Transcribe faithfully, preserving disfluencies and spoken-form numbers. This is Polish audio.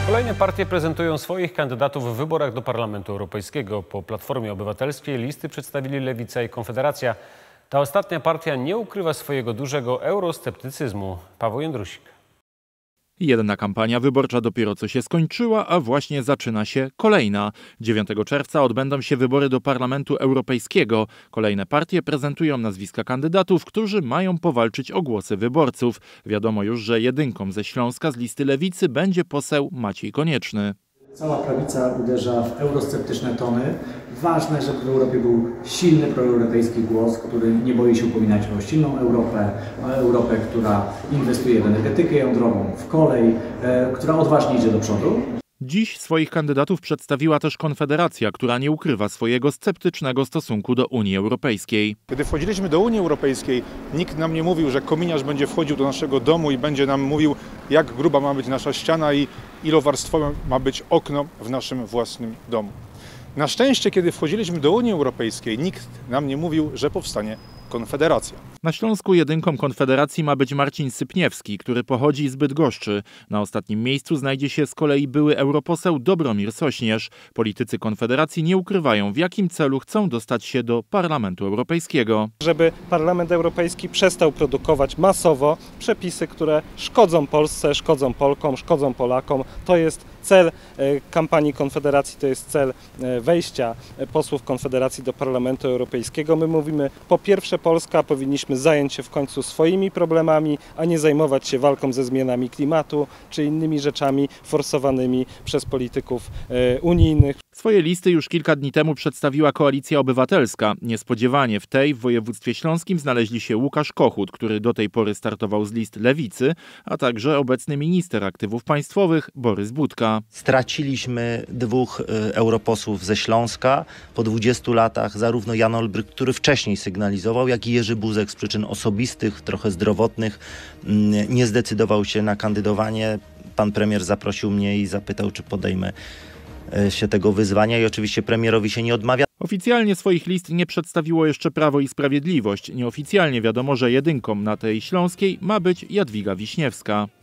Kolejne partie prezentują swoich kandydatów w wyborach do Parlamentu Europejskiego. Po Platformie Obywatelskiej listy przedstawili Lewica i Konfederacja. Ta ostatnia partia nie ukrywa swojego dużego eurosceptycyzmu. Paweł Jędrusik. Jedna kampania wyborcza dopiero co się skończyła, a właśnie zaczyna się kolejna. dziewiątego czerwca odbędą się wybory do Parlamentu Europejskiego. Kolejne partie prezentują nazwiska kandydatów, którzy mają powalczyć o głosy wyborców. Wiadomo już, że jedynką ze Śląska z listy Lewicy będzie poseł Maciej Konieczny. Cała prawica uderza w eurosceptyczne tony. Ważne, żeby w Europie był silny proeuropejski głos, który nie boi się upominać o silną Europę, o Europę, która inwestuje w energetykę jądrową, w kolej, e, która odważnie idzie do przodu. Dziś swoich kandydatów przedstawiła też Konfederacja, która nie ukrywa swojego sceptycznego stosunku do Unii Europejskiej. Kiedy wchodziliśmy do Unii Europejskiej, nikt nam nie mówił, że kominiarz będzie wchodził do naszego domu i będzie nam mówił, jak gruba ma być nasza ściana i ilowarstwowe ma być okno w naszym własnym domu. Na szczęście, kiedy wchodziliśmy do Unii Europejskiej, nikt nam nie mówił, że powstanie Konfederacja. Na Śląsku jedynką Konfederacji ma być Marcin Sypniewski, który pochodzi z Bydgoszczy. Na ostatnim miejscu znajdzie się z kolei były europoseł Dobromir Sośnierz. Politycy Konfederacji nie ukrywają, w jakim celu chcą dostać się do Parlamentu Europejskiego. Żeby Parlament Europejski przestał produkować masowo przepisy, które szkodzą Polsce, szkodzą Polkom, szkodzą Polakom. To jest cel kampanii Konfederacji, to jest cel wejścia posłów Konfederacji do Parlamentu Europejskiego. My mówimy, po pierwsze, Polska powinniśmy zająć się w końcu swoimi problemami, a nie zajmować się walką ze zmianami klimatu czy innymi rzeczami forsowanymi przez polityków unijnych. Swoje listy już kilka dni temu przedstawiła Koalicja Obywatelska. Niespodziewanie w tej w województwie śląskim znaleźli się Łukasz Kochut, który do tej pory startował z list Lewicy, a także obecny minister aktywów państwowych Borys Budka. Straciliśmy dwóch europosłów ze Śląska. Po dwudziestu latach zarówno Jan Olbryk, który wcześniej sygnalizował, jak i Jerzy Buzek z przyczyn osobistych, trochę zdrowotnych, nie zdecydował się na kandydowanie. Pan premier zaprosił mnie i zapytał, czy podejmę się tego wyzwania i oczywiście premierowi się nie odmawia. Oficjalnie swoich list nie przedstawiło jeszcze Prawo i Sprawiedliwość. Nieoficjalnie wiadomo, że jedynką na tej śląskiej ma być Jadwiga Wiśniewska.